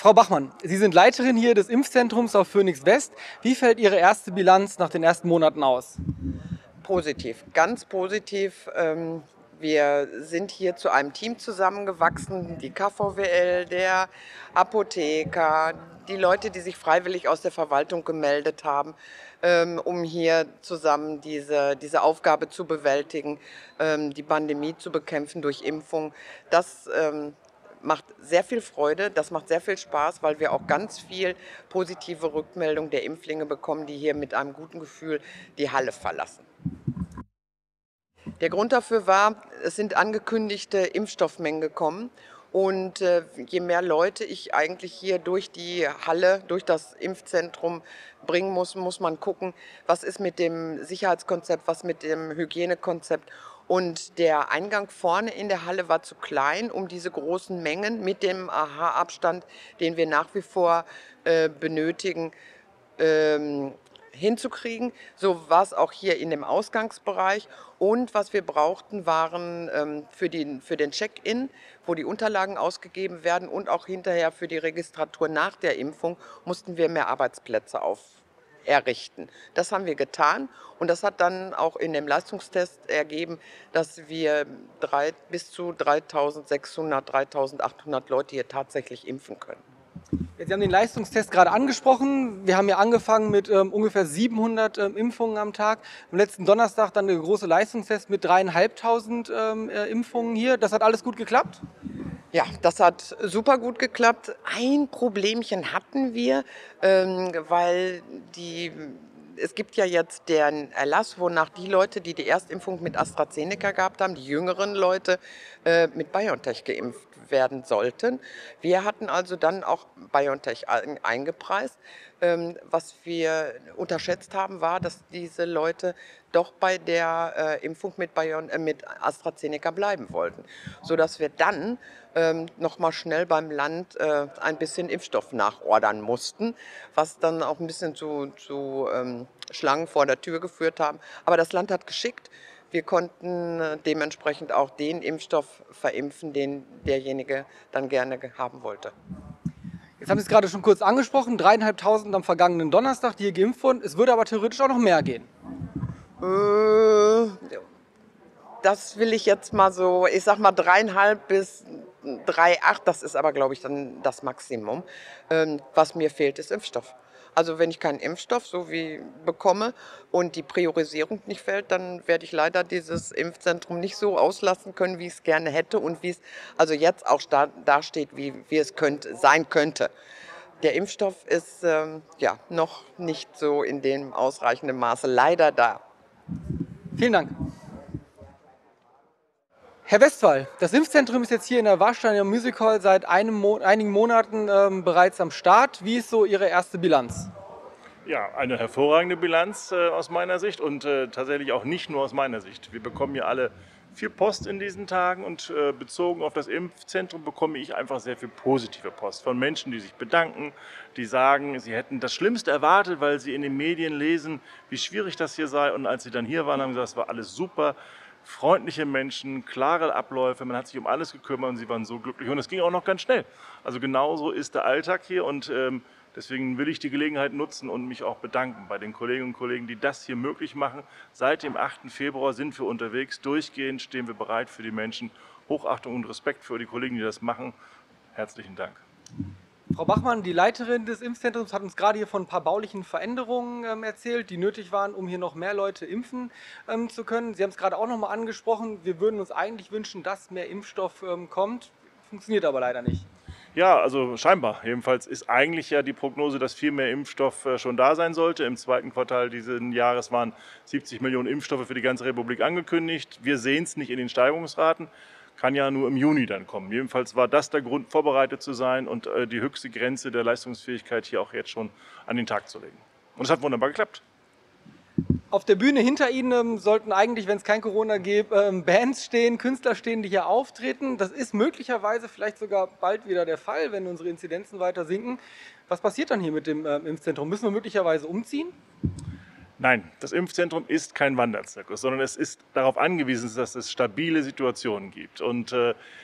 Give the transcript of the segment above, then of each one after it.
Frau Bachmann, Sie sind Leiterin hier des Impfzentrums auf Phoenix West. Wie fällt Ihre erste Bilanz nach den ersten Monaten aus? Positiv, ganz positiv. Wir sind hier zu einem Team zusammengewachsen, die KVWL, der Apotheker, die Leute, die sich freiwillig aus der Verwaltung gemeldet haben, um hier zusammen diese Aufgabe zu bewältigen, die Pandemie zu bekämpfen durch Impfung. Das macht sehr viel Freude, das macht sehr viel Spaß, weil wir auch ganz viel positive Rückmeldung der Impflinge bekommen, die hier mit einem guten Gefühl die Halle verlassen. Der Grund dafür war, es sind angekündigte Impfstoffmengen gekommen. Und je mehr Leute ich eigentlich hier durch die Halle, durch das Impfzentrum bringen muss man gucken, was ist mit dem Sicherheitskonzept, was mit dem Hygienekonzept. Und der Eingang vorne in der Halle war zu klein, um diese großen Mengen mit dem AHA-Abstand, den wir nach wie vor benötigen, hinzukriegen. So war es auch hier in dem Ausgangsbereich. Und was wir brauchten, waren für den Check-in, wo die Unterlagen ausgegeben werden, und auch hinterher für die Registratur nach der Impfung, mussten wir mehr Arbeitsplätze errichten. Das haben wir getan, und das hat dann auch in dem Leistungstest ergeben, dass wir bis zu 3.600, 3.800 Leute hier tatsächlich impfen können. Sie haben den Leistungstest gerade angesprochen. Wir haben ja angefangen mit ungefähr 700 Impfungen am Tag. Am letzten Donnerstag dann der große Leistungstest mit 3.500 Impfungen hier. Das hat alles gut geklappt? Ja, das hat super gut geklappt. Ein Problemchen hatten wir, weil es gibt ja jetzt den Erlass, wonach die Leute, die die Erstimpfung mit AstraZeneca gehabt haben, die jüngeren Leute, mit BioNTech geimpft werden sollten. Wir hatten also dann auch BioNTech eingepreist. Was wir unterschätzt haben, war, dass diese Leute doch bei der Impfung mit AstraZeneca bleiben wollten, sodass wir dann noch mal schnell beim Land ein bisschen Impfstoff nachordern mussten, was dann auch ein bisschen zu Schlangen vor der Tür geführt haben. Aber das Land hat geschickt. Wir konnten dementsprechend auch den Impfstoff verimpfen, den derjenige dann gerne haben wollte. Jetzt haben Sie es gerade schon kurz angesprochen, 3.500 am vergangenen Donnerstag, die hier geimpft wurden. Es würde aber theoretisch auch noch mehr gehen. Das will ich jetzt mal so, ich sag mal 3,5 bis 3,8, das ist aber, glaube ich, dann das Maximum. Was mir fehlt, ist Impfstoff. Also wenn ich keinen Impfstoff so wie bekomme und die Priorisierung nicht fällt, dann werde ich leider dieses Impfzentrum nicht so auslassen können, wie ich es gerne hätte und wie es also jetzt auch dasteht, wie es sein könnte. Der Impfstoff ist ja noch nicht so in dem ausreichenden Maße leider da. Vielen Dank. Herr Westphal, das Impfzentrum ist jetzt hier in der Warsteiner Music Hall seit einigen Monaten bereits am Start. Wie ist so Ihre erste Bilanz? Ja, eine hervorragende Bilanz aus meiner Sicht und tatsächlich auch nicht nur aus meiner Sicht. Wir bekommen hier alle viel Post in diesen Tagen und bezogen auf das Impfzentrum bekomme ich einfach sehr viel positive Post von Menschen, die sich bedanken, die sagen, sie hätten das Schlimmste erwartet, weil sie in den Medien lesen, wie schwierig das hier sei, und als sie dann hier waren, haben sie gesagt, es war alles super. Freundliche Menschen, klare Abläufe, man hat sich um alles gekümmert und sie waren so glücklich. Und es ging auch noch ganz schnell. Also genauso ist der Alltag hier, und deswegen will ich die Gelegenheit nutzen und mich auch bedanken bei den Kolleginnen und Kollegen, die das hier möglich machen. Seit dem 8. Februar sind wir unterwegs, durchgehend stehen wir bereit für die Menschen. Hochachtung und Respekt für die Kollegen, die das machen. Herzlichen Dank. Frau Bachmann, die Leiterin des Impfzentrums, hat uns gerade hier von ein paar baulichen Veränderungen erzählt, die nötig waren, um hier noch mehr Leute impfen zu können. Sie haben es gerade auch noch mal angesprochen, wir würden uns eigentlich wünschen, dass mehr Impfstoff kommt. Funktioniert aber leider nicht. Ja, also scheinbar. Jedenfalls ist eigentlich ja die Prognose, dass viel mehr Impfstoff schon da sein sollte. Im zweiten Quartal dieses Jahres waren 70 Millionen Impfstoffe für die ganze Republik angekündigt. Wir sehen es nicht in den Steigerungsraten. Kann ja nur im Juni dann kommen. Jedenfalls war das der Grund, vorbereitet zu sein und die höchste Grenze der Leistungsfähigkeit hier auch jetzt schon an den Tag zu legen. Und es hat wunderbar geklappt. Auf der Bühne hinter Ihnen sollten eigentlich, wenn es kein Corona gäbe, Bands stehen, Künstler stehen, die hier auftreten. Das ist möglicherweise vielleicht sogar bald wieder der Fall, wenn unsere Inzidenzen weiter sinken. Was passiert dann hier mit dem Impfzentrum? Müssen wir möglicherweise umziehen? Nein, das Impfzentrum ist kein Wanderzirkus, sondern es ist darauf angewiesen, dass es stabile Situationen gibt. Und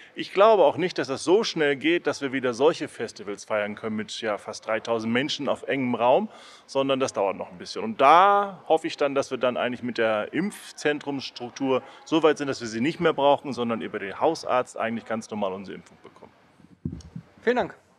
Ich glaube auch nicht, dass das so schnell geht, dass wir wieder solche Festivals feiern können mit ja, fast 3000 Menschen auf engem Raum, sondern das dauert noch ein bisschen. Und da hoffe ich dann, dass wir dann eigentlich mit der Impfzentrumsstruktur so weit sind, dass wir sie nicht mehr brauchen, sondern über den Hausarzt eigentlich ganz normal unsere Impfung bekommen. Vielen Dank.